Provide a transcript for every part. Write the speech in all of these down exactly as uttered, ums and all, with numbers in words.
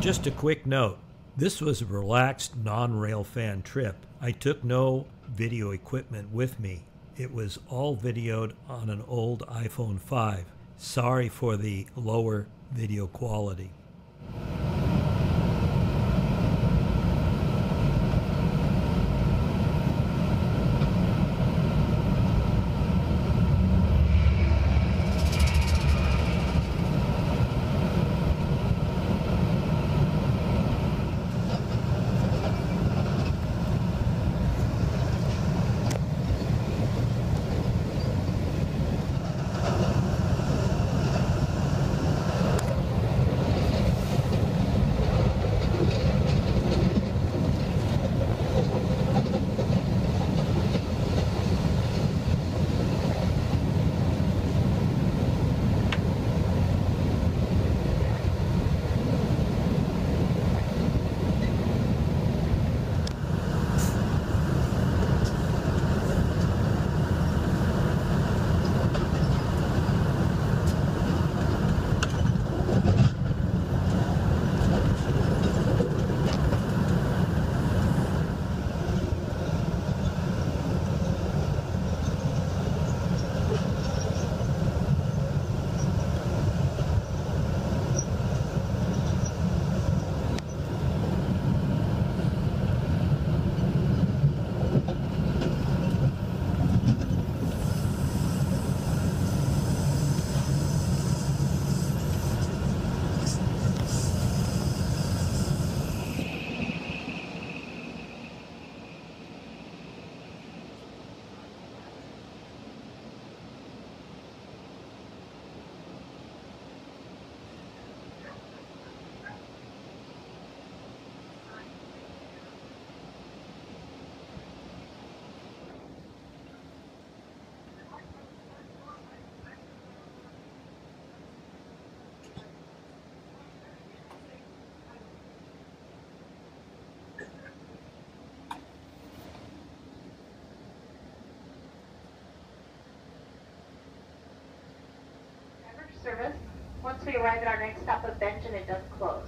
Just a quick note. This was a relaxed, non-railfan trip. I took no video equipment with me. It was all videoed on an old iPhone five. Sorry for the lower video quality. Service. Once we arrive at our next stop of Benton, it does close.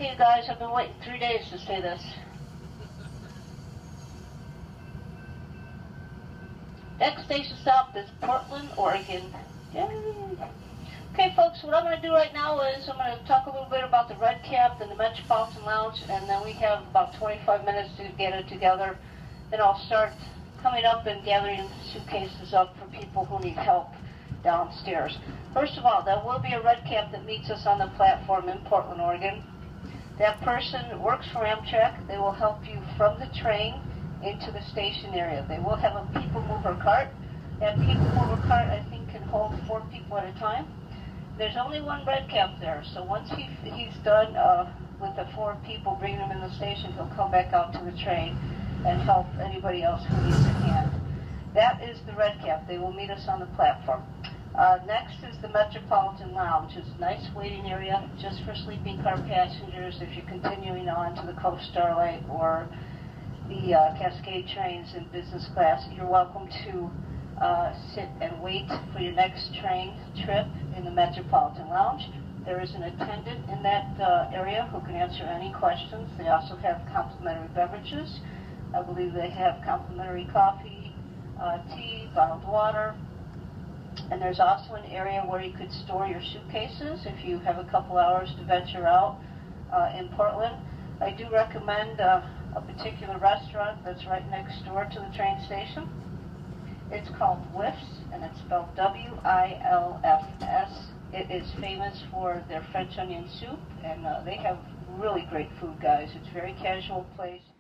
Okay, you guys, I've been waiting three days to say this. Next station stop is Portland, Oregon. Yay. Okay, folks, what I'm going to do right now is I'm going to talk a little bit about the Red Cap and the Metropolitan Lounge, and then we have about twenty-five minutes to get it together. Then I'll start coming up and gathering suitcases up for people who need help downstairs. First of all, there will be a Red Cap that meets us on the platform in Portland, Oregon. That person works for Amtrak. They will help you from the train into the station area. They will have a people mover cart. That people mover cart, I think, can hold four people at a time. There's only one Red Cap there, so once he, he's done uh, with the four people, bringing them in the station, he'll come back out to the train and help anybody else who needs a hand. That is the Red Cap. They will meet us on the platform. Uh, next is the Metropolitan Lounge. It's a nice waiting area just for sleeping car passengers if you're continuing on to the Coast Starlight or the uh, Cascade trains in business class. You're welcome to uh, sit and wait for your next train trip in the Metropolitan Lounge. There is an attendant in that uh, area who can answer any questions. They also have complimentary beverages. I believe they have complimentary coffee, uh, tea, bottled water. And there's also an area where you could store your suitcases if you have a couple hours to venture out uh, in Portland. I do recommend uh, a particular restaurant that's right next door to the train station. It's called Whiffs, and it's spelled W I L F S. It is famous for their French onion soup, and uh, they have really great food, guys. It's a very casual place.